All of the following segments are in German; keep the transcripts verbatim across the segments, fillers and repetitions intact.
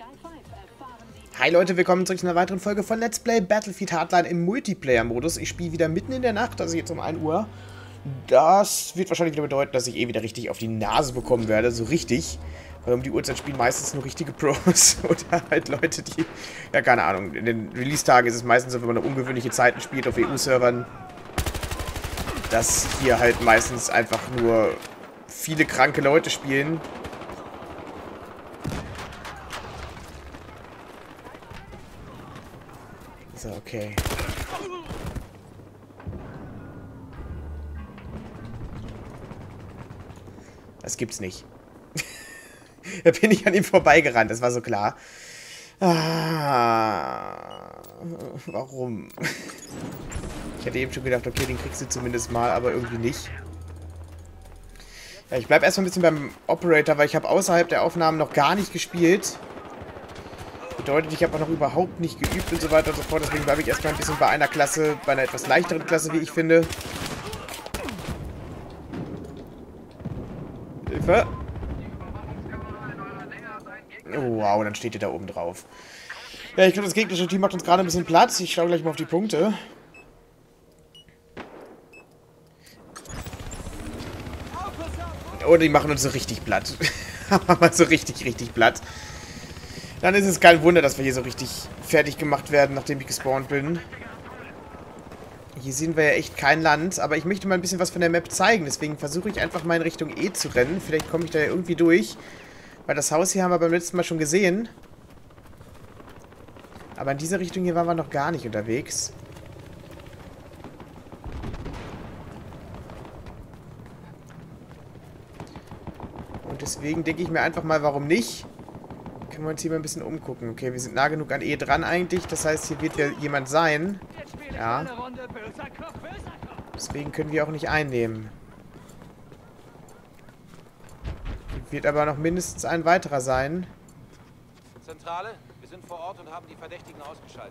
Hi Leute, willkommen zurück zu einer weiteren Folge von Let's Play Battlefield Hardline im Multiplayer-Modus. Ich spiele wieder mitten in der Nacht, also jetzt um ein Uhr. Das wird wahrscheinlich wieder bedeuten, dass ich eh wieder richtig auf die Nase bekommen werde, so richtig. Weil um die Uhrzeit spielen meistens nur richtige Pros oder halt Leute, die, ja keine Ahnung, in den Release-Tagen ist es meistens so, wenn man eine ungewöhnliche Zeiten spielt auf E U-Servern, dass hier halt meistens einfach nur viele kranke Leute spielen. So, okay. Das gibt's nicht. Da bin ich an ihm vorbeigerannt, das war so klar. Ah, warum? Ich hatte eben schon gedacht, okay, den kriegst du zumindest mal, aber irgendwie nicht. Ja, ich bleibe erstmal ein bisschen beim Operator, weil ich habe außerhalb der Aufnahmen noch gar nicht gespielt. Bedeutet, ich habe auch noch überhaupt nicht geübt und so weiter und so fort. Deswegen bleibe ich erstmal ein bisschen bei einer Klasse, bei einer etwas leichteren Klasse, wie ich finde. Hilfe! Oh, wow, dann steht ihr da oben drauf. Ja, ich glaube, das gegnerische Team macht uns gerade ein bisschen Platz. Ich schaue gleich mal auf die Punkte. Oh, die machen uns so richtig platt. Aber so richtig, richtig platt. Dann ist es kein Wunder, dass wir hier so richtig fertig gemacht werden, nachdem ich gespawnt bin. Hier sehen wir ja echt kein Land, aber ich möchte mal ein bisschen was von der Map zeigen. Deswegen versuche ich einfach mal in Richtung E zu rennen. Vielleicht komme ich da ja irgendwie durch. Weil das Haus hier haben wir beim letzten Mal schon gesehen. Aber in diese Richtung hier waren wir noch gar nicht unterwegs. Und deswegen denke ich mir einfach mal, warum nicht? Können wir uns hier mal ein bisschen umgucken. Okay, wir sind nah genug an E dran eigentlich. Das heißt, hier wird ja jemand sein. Ja. Deswegen können wir auch nicht einnehmen. Wird aber noch mindestens ein weiterer sein. Zentrale, wir sind vor Ort und haben die Verdächtigen ausgeschaltet.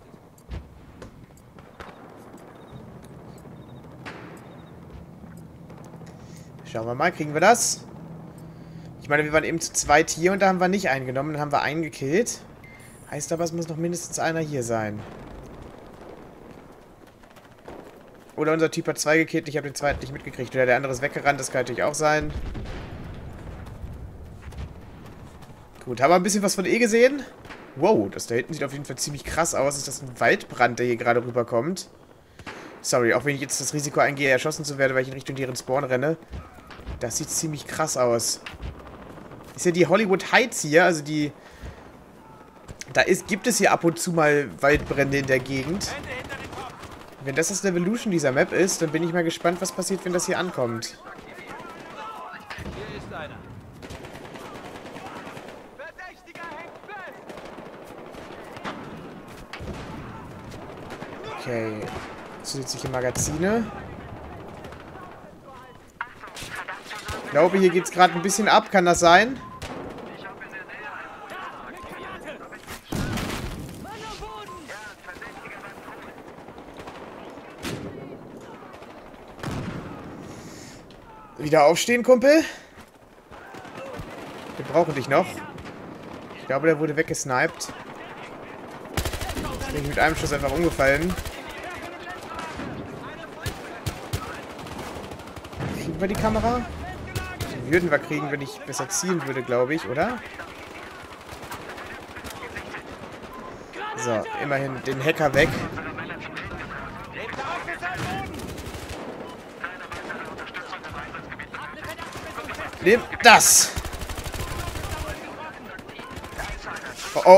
Schauen wir mal, kriegen wir das? Ich meine, wir waren eben zu zweit hier und da haben wir nicht eingenommen. Dann haben wir einen gekillt. Heißt aber, es muss noch mindestens einer hier sein. Oder unser Typ hat zwei gekillt. Ich habe den zweiten nicht mitgekriegt. Oder der andere ist weggerannt. Das kann natürlich auch sein. Gut, haben wir ein bisschen was von E gesehen? Wow, das da hinten sieht auf jeden Fall ziemlich krass aus. Ist das ein Waldbrand, der hier gerade rüberkommt? Sorry, auch wenn ich jetzt das Risiko eingehe, erschossen zu werden, weil ich in Richtung deren Spawn renne. Das sieht ziemlich krass aus. Ist ja die Hollywood Heights hier, also die... Da ist, gibt es hier ab und zu mal Waldbrände in der Gegend. Wenn das das Evolution dieser Map ist, dann bin ich mal gespannt, was passiert, wenn das hier ankommt. Hier ist einer. Okay. Zusätzliche Magazine. Ich glaube, hier geht es gerade ein bisschen ab. Kann das sein? Wieder aufstehen, Kumpel. Wir brauchen dich noch. Ich glaube, der wurde weggesniped. Bin ich mit einem Schuss einfach umgefallen. Kriegen wir die Kamera? Die würden wir kriegen, wenn ich besser zielen würde, glaube ich, oder? So, immerhin den Hacker weg. Nimm das! Oh oh!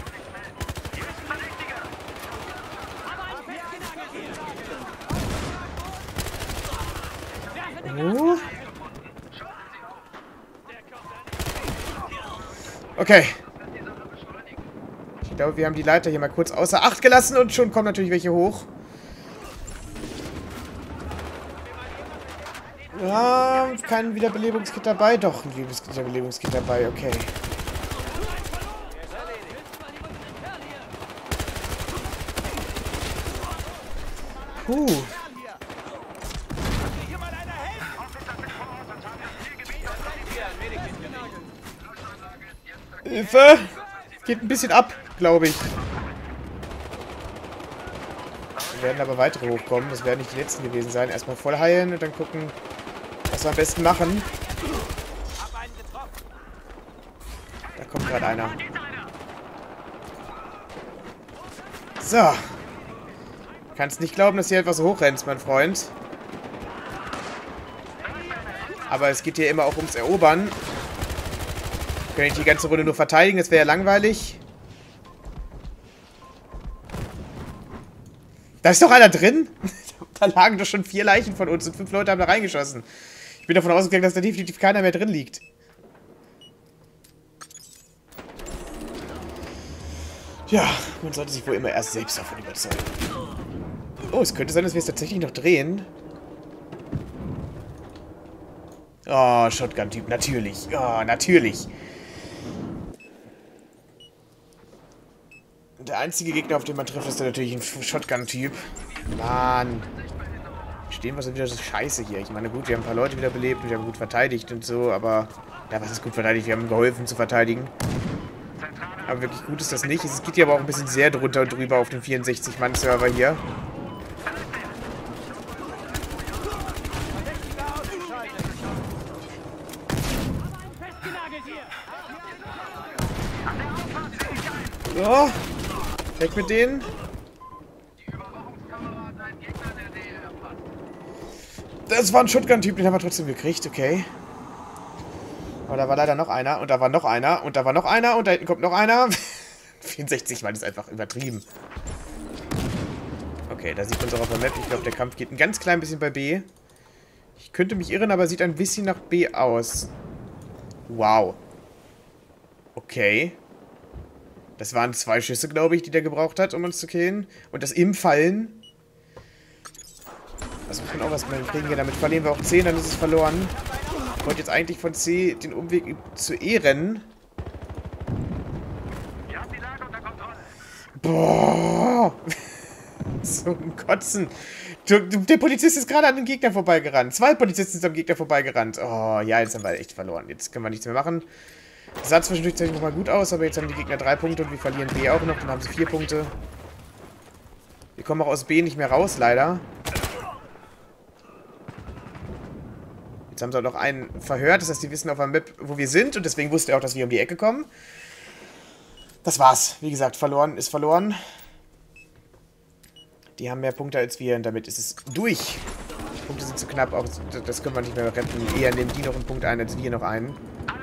Oh. Okay. Ich glaube, wir haben die Leiter hier mal kurz außer Acht gelassen und schon kommen natürlich welche hoch. Ja, kein Wiederbelebungskit dabei. Doch, ein Wiederbelebungskit dabei, okay. Puh. Hilfe! Geht ein bisschen ab, glaube ich. Wir werden aber weitere hochkommen. Das werden nicht die letzten gewesen sein. Erstmal voll heilen und dann gucken, was wir am besten machen. Da kommt gerade einer. So. Kannst nicht glauben, dass hier etwas hochrennst, mein Freund. Aber es geht hier immer auch ums Erobern. Kann ich die ganze Runde nur verteidigen, das wäre ja langweilig. Da ist doch einer drin. Da lagen doch schon vier Leichen von uns und fünf Leute haben da reingeschossen. Ich bin davon ausgegangen, dass da definitiv keiner mehr drin liegt. Ja, man sollte sich wohl immer erst selbst davon überzeugen. Oh, es könnte sein, dass wir es tatsächlich noch drehen. Oh, Shotgun-Typ, natürlich. Oh, natürlich. Der einzige Gegner, auf den man trifft, ist dann natürlich ein Shotgun-Typ. Mann. Stehen wir so wieder so scheiße hier. Ich meine, gut, wir haben ein paar Leute wieder belebt und wir haben gut verteidigt und so, aber... Ja, was ist gut verteidigt? Wir haben geholfen zu verteidigen. Aber wirklich gut ist das nicht. Es geht hier aber auch ein bisschen sehr drunter und drüber auf dem vierundsechzig Mann Server hier. So. Weg mit denen. Das war ein Shotgun-Typ, den haben wir trotzdem gekriegt, okay. Aber da war leider noch einer und da war noch einer und da war noch einer und da hinten kommt noch einer. vierundsechzig Mann ist einfach übertrieben. Okay, da sieht man es auch auf der Map. Ich glaube, der Kampf geht ein ganz klein bisschen bei B. Ich könnte mich irren, aber sieht ein bisschen nach B aus. Wow. Okay. Das waren zwei Schüsse, glaube ich, die der gebraucht hat, um uns zu killen. Und das im Fallen. Das muss man auch erstmal kriegen. Ja, damit verlieren wir auch zehn, dann ist es verloren. Ich wollte jetzt eigentlich von C den Umweg zu E rennen. Boah. So ein Kotzen. Der Polizist ist gerade an den Gegner vorbeigerannt. Zwei Polizisten sind am Gegner vorbeigerannt. Oh, ja, jetzt haben wir echt verloren. Jetzt können wir nichts mehr machen. Das sah zwischendurch nochmal gut aus, aber jetzt haben die Gegner drei Punkte und wir verlieren B auch noch. Dann haben sie vier Punkte. Wir kommen auch aus B nicht mehr raus, leider. Jetzt haben sie auch noch einen verhört. Das heißt, die wissen auf der Map, wo wir sind. Und deswegen wusste er auch, dass wir um die Ecke kommen. Das war's. Wie gesagt, verloren ist verloren. Die haben mehr Punkte als wir und damit ist es durch. Die Punkte sind zu knapp. Auch das können wir nicht mehr retten. Eher nehmen die noch einen Punkt ein, als wir noch einen.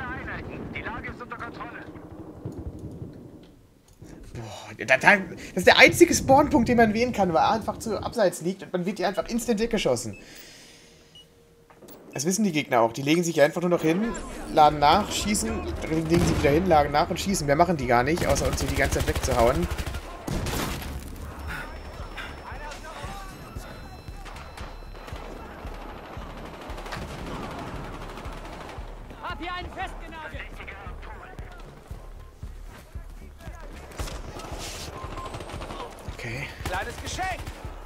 Das ist der einzige Spawnpunkt, den man wählen kann, weil er einfach zu abseits liegt und man wird hier einfach instant weggeschossen. Das wissen die Gegner auch. Die legen sich einfach nur noch hin, laden nach, schießen, dann legen sie wieder hin, laden nach und schießen. Mehr machen die gar nicht, außer uns hier die ganze Zeit wegzuhauen. Hab hier einen festgenagelt! Okay. Kleines Geschenk!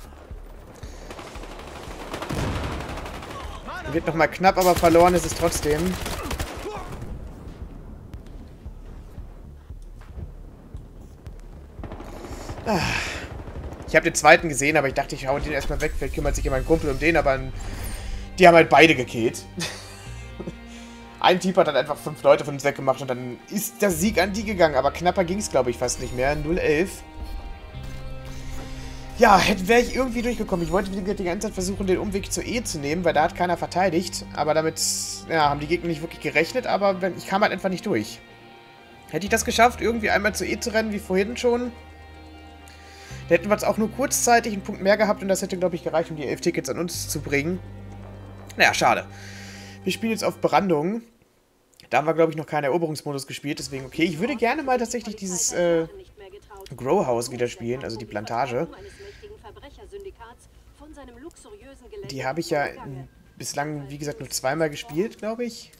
Wird nochmal knapp, aber verloren ist es trotzdem. Ah. Ich habe den zweiten gesehen, aber ich dachte, ich hau den erstmal weg. Vielleicht kümmert sich ja mein Kumpel um den, aber die haben halt beide gekillt. Ein Typ hat dann einfach fünf Leute von uns weggemacht und dann ist der Sieg an die gegangen. Aber knapper ging es, glaube ich, fast nicht mehr. null elf. Ja, wäre ich irgendwie durchgekommen. Ich wollte die ganze Zeit versuchen, den Umweg zu E zu nehmen, weil da hat keiner verteidigt. Aber damit, ja, haben die Gegner nicht wirklich gerechnet, aber wenn, ich kam halt einfach nicht durch. Hätte ich das geschafft, irgendwie einmal zu E zu rennen, wie vorhin schon, da hätten wir jetzt auch nur kurzzeitig einen Punkt mehr gehabt und das hätte, glaube ich, gereicht, um die elf Tickets an uns zu bringen. Naja, schade. Wir spielen jetzt auf Brandung. Da haben wir, glaube ich, noch keinen Eroberungsmodus gespielt, deswegen okay. Ich würde gerne mal tatsächlich dieses äh, Grow House wieder spielen, also die Plantage. Die habe ich ja bislang, wie gesagt, nur zweimal gespielt, glaube ich.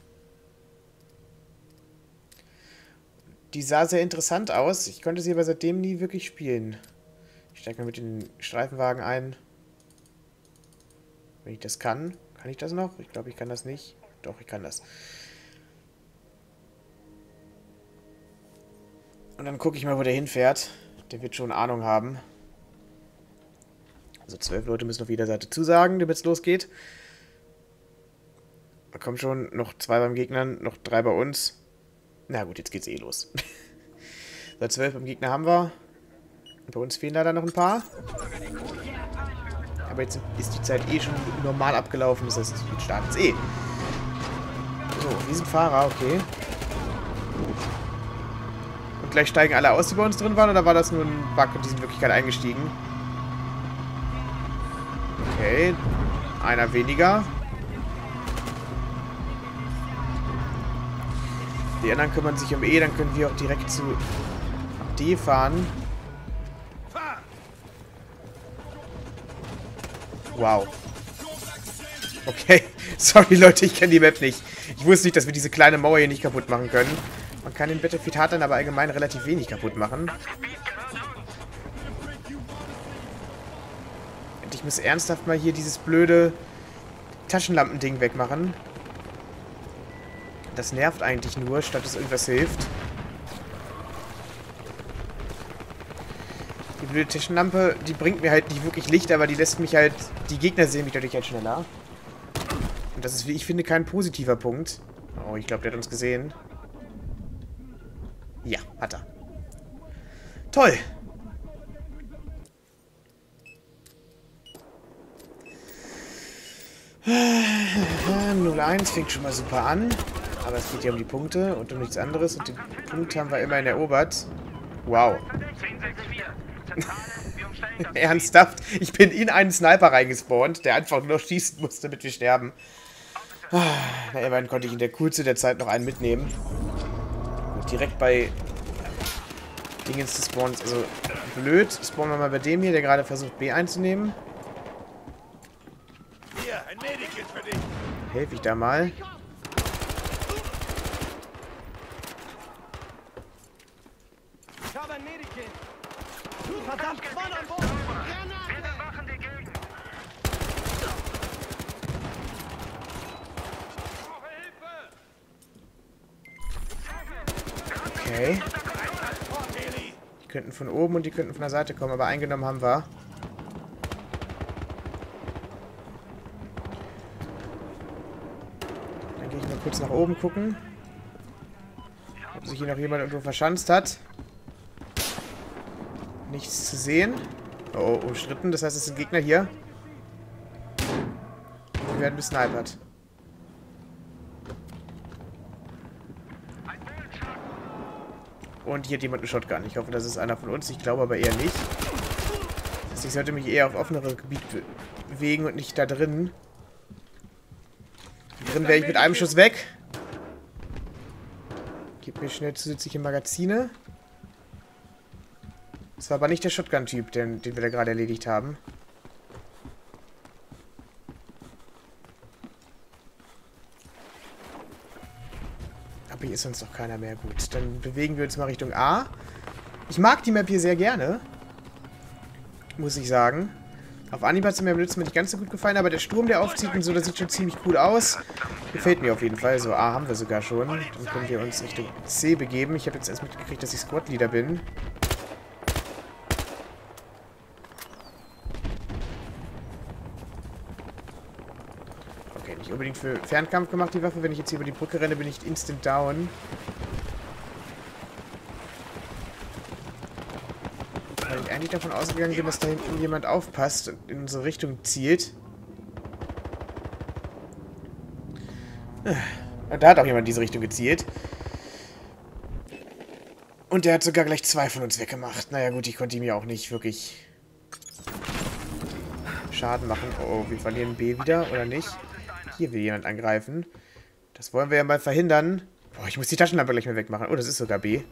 Die sah sehr interessant aus. Ich konnte sie aber seitdem nie wirklich spielen. Ich steige mal mit den Streifenwagen ein. Wenn ich das kann. Kann ich das noch? Ich glaube, ich kann das nicht. Doch, ich kann das. Und dann gucke ich mal, wo der hinfährt. Der wird schon Ahnung haben. Also zwölf Leute müssen auf jeder Seite zusagen, damit es losgeht. Da kommen schon noch zwei beim Gegner, noch drei bei uns. Na gut, jetzt geht's eh los. So, zwölf beim Gegner haben wir. Bei uns fehlen leider noch ein paar. Aber jetzt ist die Zeit eh schon normal abgelaufen. Das heißt, jetzt starten es eh. So, wir sind Fahrer, okay. Und gleich steigen alle aus, die bei uns drin waren? Oder war das nur ein Bug und die sind wirklich gerade eingestiegen? Okay. Einer weniger. Die anderen kümmern sich um E, dann können wir auch direkt zu D fahren. Wow. Okay. Sorry, Leute, ich kenne die Map nicht. Ich wusste nicht, dass wir diese kleine Mauer hier nicht kaputt machen können. Man kann den Battlefield Hard dann aber allgemein relativ wenig kaputt machen. Und ich muss ernsthaft mal hier dieses blöde Taschenlampending wegmachen. Das nervt eigentlich nur, statt dass irgendwas hilft. Die blöde Taschenlampe, die bringt mir halt nicht wirklich Licht, aber die lässt mich halt... Die Gegner sehen mich dadurch halt schneller. Und das ist, wie ich finde, kein positiver Punkt. Oh, ich glaube, der hat uns gesehen. Ja, hat er. Toll! null eins fängt schon mal super an. Aber es geht ja um die Punkte und um nichts anderes. Und den Punkt haben wir immerhin erobert. Wow. Ernsthaft? Ich bin in einen Sniper reingespawnt, der einfach nur noch schießen musste, damit wir sterben. Na, immerhin konnte ich in der Kürze der Zeit noch einen mitnehmen. Und direkt bei Dingens des Spawns. Also, blöd. Spawnen wir mal bei dem hier, der gerade versucht, B einzunehmen. Hier, ein Medikit für dich. Helfe ich da mal. Ich habe ein Medikit. Verdammt, Mann an Bord. Granate. Wachen dagegen. Okay. Die könnten von oben und die könnten von der Seite kommen, aber eingenommen haben wir. Dann gehe ich mal kurz nach oben gucken. Ob sich hier noch jemand irgendwo verschanzt hat. Nichts zu sehen. Oh, umstritten. Das heißt, es sind Gegner hier. Wir werden besnipert. Und hier hat jemand eine Shotgun. Ich hoffe, das ist einer von uns. Ich glaube aber eher nicht. Das heißt, ich sollte mich eher auf offenere Gebiet bewegen und nicht da drin. Hier drin wäre ich mit einem Schuss weg. Gib mir schnell zusätzliche Magazine. Das war aber nicht der Shotgun-Typ, den, den wir da gerade erledigt haben. Aber hier ist sonst noch keiner mehr. Gut, dann bewegen wir uns mal Richtung A. Ich mag die Map hier sehr gerne. Muss ich sagen. Auf Anhieb hat es mir beim letzten Mal nicht ganz so gut gefallen, aber der Sturm, der aufzieht und so, das sieht schon ziemlich cool aus. Gefällt mir auf jeden Fall. So, A haben wir sogar schon. Dann können wir uns Richtung C begeben. Ich habe jetzt erst mitgekriegt, dass ich Squad-Leader bin. Okay, nicht unbedingt für Fernkampf gemacht, die Waffe. Wenn ich jetzt hier über die Brücke renne, bin ich instant down. Weil ich eigentlich davon ausgegangen bin, dass da hinten jemand aufpasst und in unsere Richtung zielt. Und da hat auch jemand in diese Richtung gezielt. Und der hat sogar gleich zwei von uns weggemacht. Naja gut, ich konnte ihm ja auch nicht wirklich Schaden machen. Oh, oh, wir verlieren B wieder, oder nicht? Hier will jemand angreifen. Das wollen wir ja mal verhindern. Oh, ich muss die Taschenlampe gleich mal wegmachen. Oh, das ist sogar B.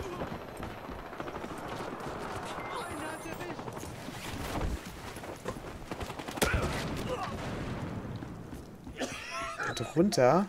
Runter.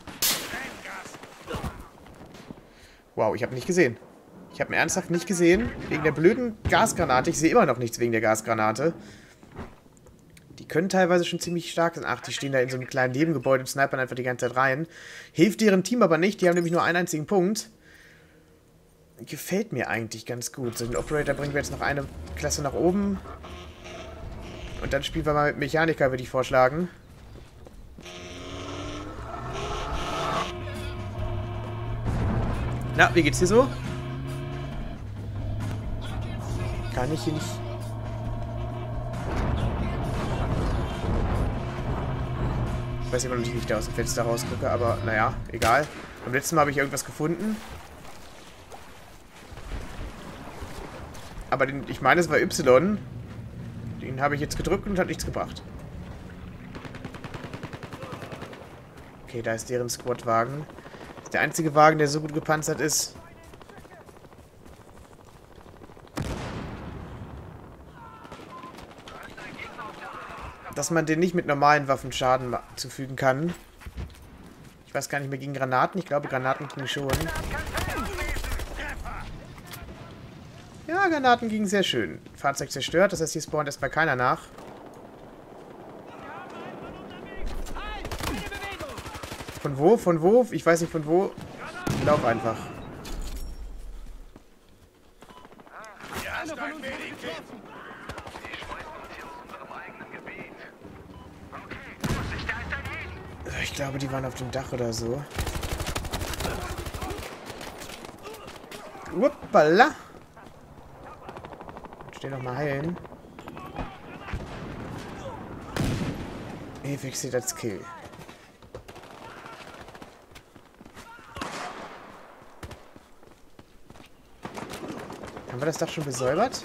Wow, ich habe nicht gesehen. Ich habe ihn ernsthaft nicht gesehen. Wegen der blöden Gasgranate. Ich sehe immer noch nichts wegen der Gasgranate. Die können teilweise schon ziemlich stark sein. Ach, die stehen da in so einem kleinen Nebengebäude und snipern einfach die ganze Zeit rein. Hilft deren Team aber nicht. Die haben nämlich nur einen einzigen Punkt. gefällt mir eigentlich ganz gut. So, den Operator bringen wir jetzt noch eine Klasse nach oben. Und dann spielen wir mal mit Mechaniker, würde ich vorschlagen. Na, wie geht's dir so? Kann ich hier nicht... Ich weiß immer noch nicht, wie ich da aus dem Fenster rausgucke, aber naja, egal. Beim letzten Mal habe ich irgendwas gefunden. Aber den, ich meine, es war Y. Den habe ich jetzt gedrückt und hat nichts gebracht. Okay, da ist deren Squad-Wagen. Das ist der einzige Wagen, der so gut gepanzert ist. Dass man den nicht mit normalen Waffen Schaden zufügen kann. Ich weiß gar nicht mehr, gegen Granaten. Ich glaube, Granaten gingen schon. Ja, Granaten gingen sehr schön. Fahrzeug zerstört, das heißt, hier spawnt erstmal keiner nach. Von wo? Von wo? Ich weiß nicht von wo. Ich lauf einfach. Ich glaube, die waren auf dem Dach oder so. Uppala. Steh noch mal heilen. Ewig sieht als Kill. Haben wir das Dach schon besäubert?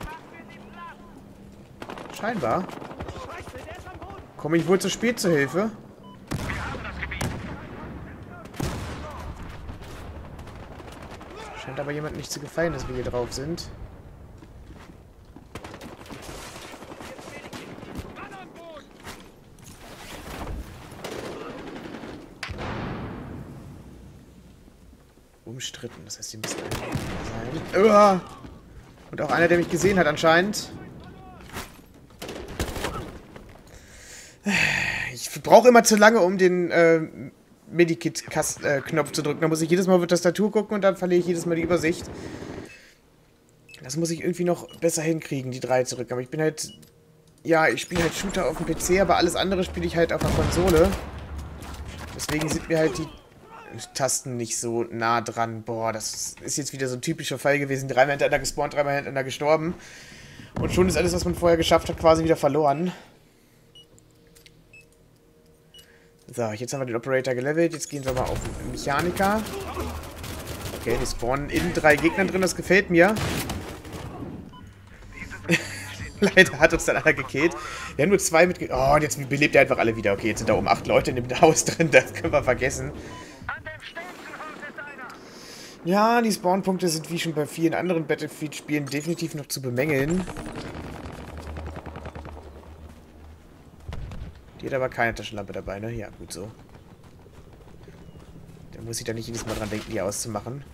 Scheinbar. Komme ich wohl zu spät zur Hilfe? Scheint aber jemand nicht zu gefallen, dass wir hier drauf sind. Umstritten, das heißt, die müssen sein. Uah! Und auch einer, der mich gesehen hat anscheinend. Ich brauche immer zu lange, um den äh, Medikit-Knopf zu drücken. Da muss ich jedes Mal auf die Tastatur gucken und dann verliere ich jedes Mal die Übersicht. Das muss ich irgendwie noch besser hinkriegen, die drei zurück. Aber ich bin halt... Ja, ich spiele halt Shooter auf dem P C, aber alles andere spiele ich halt auf der Konsole. Deswegen sind mir halt die Tasten nicht so nah dran. Boah, das ist jetzt wieder so ein typischer Fall gewesen. Dreimal hintereinander gespawnt, dreimal hintereinander gestorben. Und schon ist alles, was man vorher geschafft hat, quasi wieder verloren. So, jetzt haben wir den Operator gelevelt. Jetzt gehen wir mal auf den Mechaniker. Okay, die spawnen in drei Gegnern drin. Das gefällt mir. Leider hat uns dann einer gekillt. Wir haben nur zwei mit... Oh, und jetzt belebt er einfach alle wieder. Okay, jetzt sind da oben acht Leute in dem Haus drin. Das können wir vergessen. Ja, die Spawnpunkte sind wie schon bei vielen anderen Battlefield-Spielen definitiv noch zu bemängeln. Die hat aber keine Taschenlampe dabei, ne? Ja, gut so. Da muss ich da nicht jedes Mal dran denken, die auszumachen.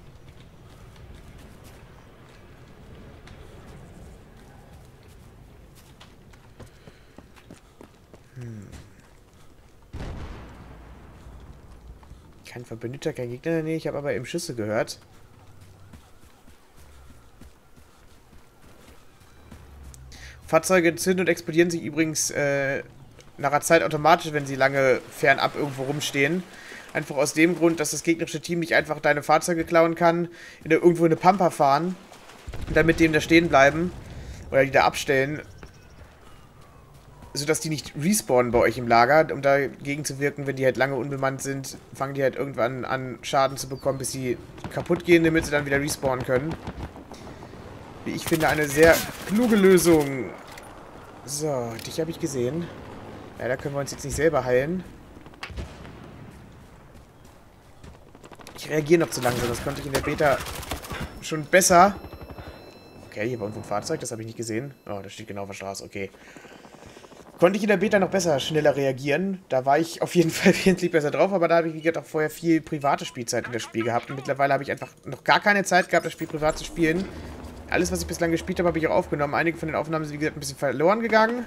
Hm. Kein Verbündeter, kein Gegner in der Nähe. Ich habe aber eben Schüsse gehört. Fahrzeuge entzünden und explodieren sich übrigens äh, nach einer Zeit automatisch, wenn sie lange fernab irgendwo rumstehen. Einfach aus dem Grund, dass das gegnerische Team nicht einfach deine Fahrzeuge klauen kann, in der, irgendwo in eine Pampa fahren und dann mit dem da stehen bleiben oder die da abstellen, sodass die nicht respawnen bei euch im Lager, um dagegen zu wirken. Wenn die halt lange unbemannt sind, fangen die halt irgendwann an Schaden zu bekommen, bis sie kaputt gehen, damit sie dann wieder respawnen können. Wie ich finde, eine sehr kluge Lösung. So, dich habe ich gesehen. Leider können wir uns jetzt nicht selber heilen. Ich reagiere noch zu langsam, das konnte ich in der Beta schon besser. Okay, hier war irgendwo ein Fahrzeug, das habe ich nicht gesehen. Oh, das steht genau auf der Straße, okay. Konnte ich in der Beta noch besser, schneller reagieren. Da war ich auf jeden Fall wesentlich besser drauf, aber da habe ich, wie gesagt, auch vorher viel private Spielzeit in das Spiel gehabt. Und mittlerweile habe ich einfach noch gar keine Zeit gehabt, das Spiel privat zu spielen. Alles, was ich bislang gespielt habe, habe ich auch aufgenommen. Einige von den Aufnahmen sind, wie gesagt, ein bisschen verloren gegangen.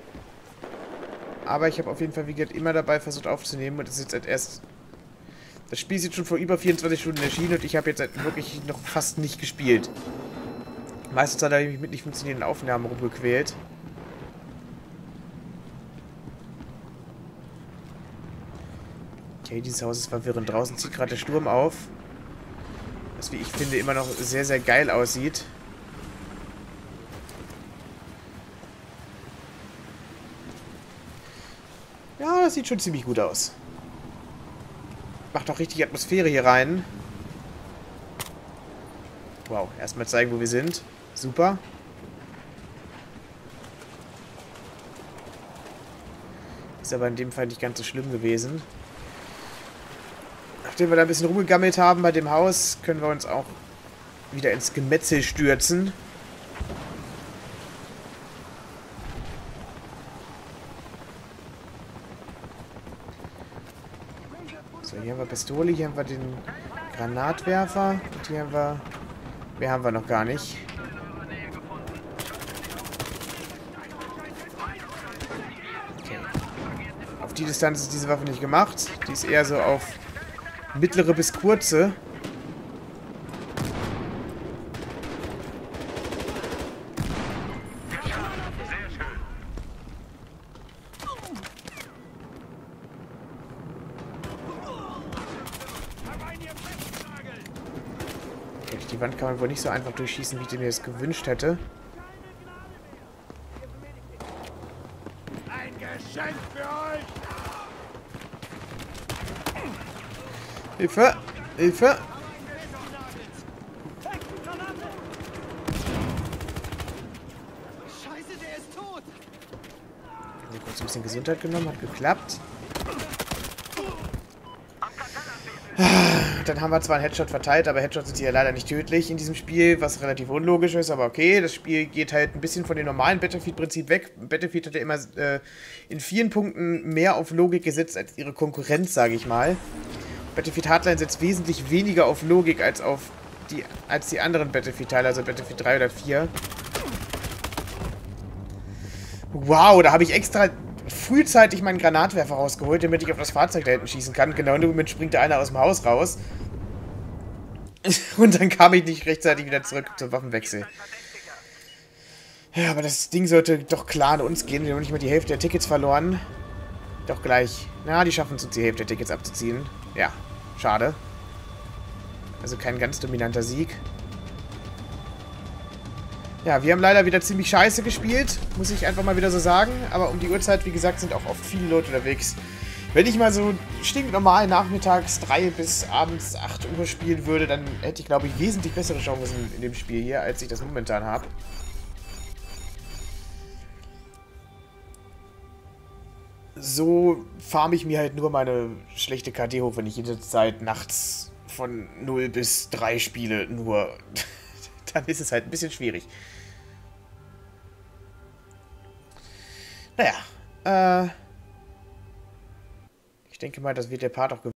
Aber ich habe auf jeden Fall, wie gesagt, immer dabei versucht aufzunehmen. Und das ist jetzt erst Das Spiel ist jetzt schon vor über vierundzwanzig Stunden erschienen und ich habe jetzt wirklich noch fast nicht gespielt. Meistens hat er mich mit nicht funktionierenden Aufnahmen rumgequält. Okay, dieses Haus ist verwirrend. Draußen zieht gerade der Sturm auf. Was, wie ich finde, immer noch sehr, sehr geil aussieht. Ja, das sieht schon ziemlich gut aus. Macht auch richtig Atmosphäre hier rein. Wow, erstmal zeigen, wo wir sind. Super. Ist aber in dem Fall nicht ganz so schlimm gewesen. Nachdem wir da ein bisschen rumgegammelt haben bei dem Haus, können wir uns auch wieder ins Gemetzel stürzen. So, hier haben wir Pistole, hier haben wir den Granatwerfer und hier haben wir... Mehr haben wir noch gar nicht. Okay. Auf die Distanz ist diese Waffe nicht gemacht. Die ist eher so auf mittlere bis kurze. Durch die Wand kann man wohl nicht so einfach durchschießen, wie ich mir das gewünscht hätte. Ein Geschenk für euch! Hilfe! Hilfe! Scheiße, der ist tot! Mir kurz ein bisschen Gesundheit genommen, hat geklappt. Dann haben wir zwar einen Headshot verteilt, aber Headshots sind hier leider nicht tödlich in diesem Spiel, was relativ unlogisch ist, aber okay. Das Spiel geht halt ein bisschen von dem normalen Battlefield-Prinzip weg. Battlefield hat ja immer äh, in vielen Punkten mehr auf Logik gesetzt als ihre Konkurrenz, sage ich mal. Battlefield Hardline setzt wesentlich weniger auf Logik als auf die, als die anderen Battlefield-Teile, also Battlefield drei oder vier. Wow, da habe ich extra frühzeitig meinen Granatwerfer rausgeholt, damit ich auf das Fahrzeug da hinten schießen kann. Genau in dem Moment springt da einer aus dem Haus raus. Und dann kam ich nicht rechtzeitig wieder zurück zum Waffenwechsel. Ja, aber das Ding sollte doch klar an uns gehen. Wir haben nicht mal die Hälfte der Tickets verloren. Doch gleich. Na, die schaffen es, die Hälfte der Tickets abzuziehen. Ja, schade. Also kein ganz dominanter Sieg. Ja, wir haben leider wieder ziemlich scheiße gespielt, muss ich einfach mal wieder so sagen. Aber um die Uhrzeit, wie gesagt, sind auch oft viele Leute unterwegs. Wenn ich mal so stinknormal nachmittags drei bis abends acht Uhr spielen würde, dann hätte ich, glaube ich, wesentlich bessere Chancen in dem Spiel hier, als ich das momentan habe. So farme ich mir halt nur meine schlechte K D hoch, wenn ich jede Zeit nachts von null bis drei spiele, nur... Dann ist es halt ein bisschen schwierig. Naja, äh... ich denke mal, das wird der Part auch